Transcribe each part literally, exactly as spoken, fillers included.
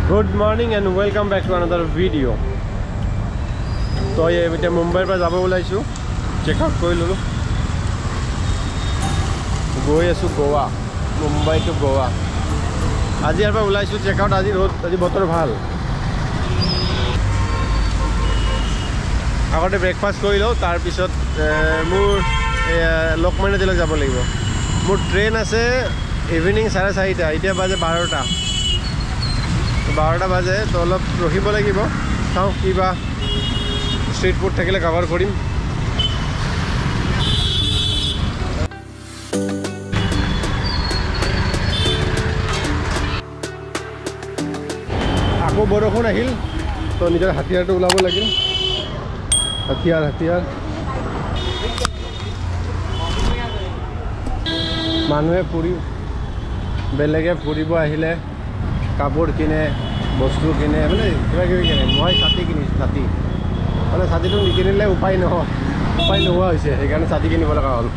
Good morning and welcome back to another video. So I am in Mumbai पर जाबो बोलाइछु check out কৰি ললো গৈ আছো গোৱা মুম্বাই টু গোৱা আজি ইয়াৰ পৰা ওলাইছো চেক আউট আজি ৰ'দ আজি বতৰ ভাল আগতে ব্ৰেকফাষ্ট কৰি লও তাৰ পিছত মোৰ লোকমান্য দিলক যাব লাগিব মোৰ ট্ৰেইন আছে ইভিনিং চাৰে চাৰিটা এতিয়া বাজে বাৰটা বাৰটা বাজে তো অলপ ৰখিব লাগিব চাও কিবা স্ট্রিট ফুড থাকিলে কভার কৰিম আকৌ বৰষুণ আহিল তো নিজৰ হাতিয়াৰটো ওলাব লাগিল হাতিয়াৰ হাতিয়াৰ মানুহে ফুৰি বেলেগে ফুৰিব আহিলে কাপোৰ কিনে বস্তু কিনে মানে কিবা কিবি কিনে মই ছাতি কিনিছোঁ ছাতি মানে ছাতিটো নিকিনিলে উপায় নহয় উপায় নোহোৱা হৈছে সেইকাৰণে ছাতি কিনিব লগা হ'ল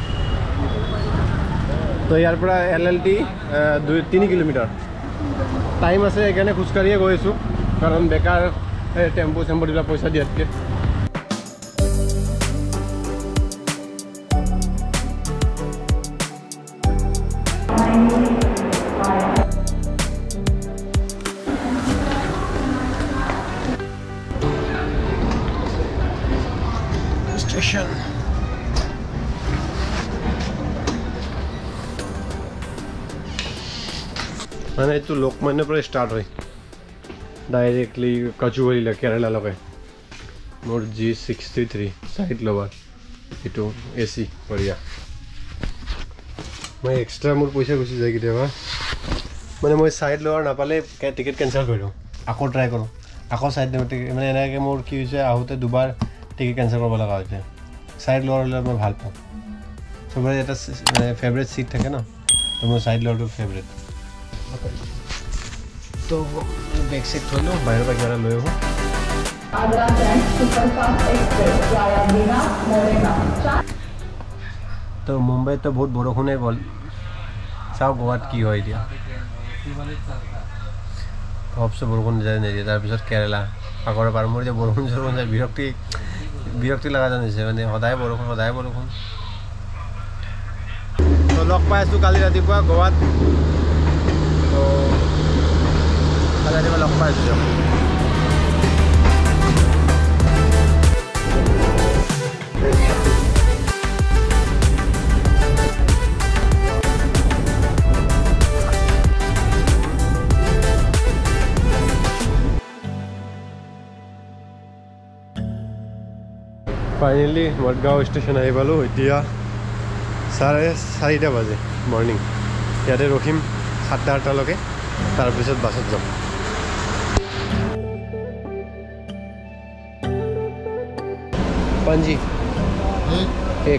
তো ইয়াৰ পৰা এল এল টি দুই তিনি কিলোমিটাৰ টাইম আছে সেইকাৰণে খোজকাঢ়িয়ে গৈ আছোঁ কাৰণ বেকাৰ টেম্পু চেম্পু দিলে পইচা দিয়াতকৈ Station. मैंने तो लोकमान्य पर स्टार्ट हुई डायरेक्टली कचुवली केरला लगे मोर G sixty three side lower ये ए सी बढ़िया मैं एक्स्ट्रा मोर पैसा गुसि जाए क्या मैं मैं साइड लवर नापाले टिकेट कैंसल कर आको ट्राई करूँ आको साइड मैं एने मोर कि आहते दुबार टिकेट कैंसल कर लगा साइड लवर मैं ভাল পাওঁ सबरे এটা फेवरेट सीट থাকে না তো মই সাইড লওয়ারটো फेवरेट तो बैक सीट थोलो बाहर का क्या লৈ हो Agra train superfast express via Bina Morena तो मुंबई तो बहुत बरखुने गल চাও গোৱাত কি হয় দিয়া সবসে বৰষুণ যায় নাই তাৰ পিছত কেৰালা আগৰ পাৰ মোৰ যে বৰষুণ জৰষুণ যায় বিৰক্তি বিৰক্তি লাগা জানিছে মানে সদায় বৰষুণ সদায় বৰষুণ তো লগ পাই আছো কালি ৰাতিপুৱা গোৱাত তো কালি ৰাতিপুৱা লগ পাই আছো फाइनली मडगाँव स्टेशन आहि पालो इतना साढ़े चारिटा बजे मर्निंग इते रखिम सातटा आठटालके तार पिছত बासत जाम पंजी एक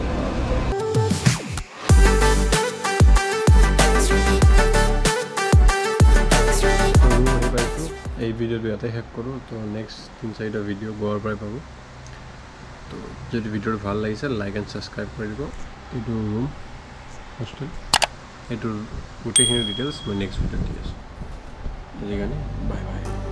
এই ভিডিওটো ইয়াতে শেষ কৰোঁ তো নেক্সট তিন চাৰিটা ভিডিঅ' গোৱাৰ পৰাই পাব তো যদি ভিডিওটো ভাল লাগিছে লাইক এণ্ড ছাবস্ক্ৰাইব কৰি দিব এইটো ৰুম হোষ্টেল এইটোৰ গোটেইখিনি ডিটেইলছ মই নেক্সট ভিডিঅ'ত দি আছোঁ আজিকাৰণে বাই বাই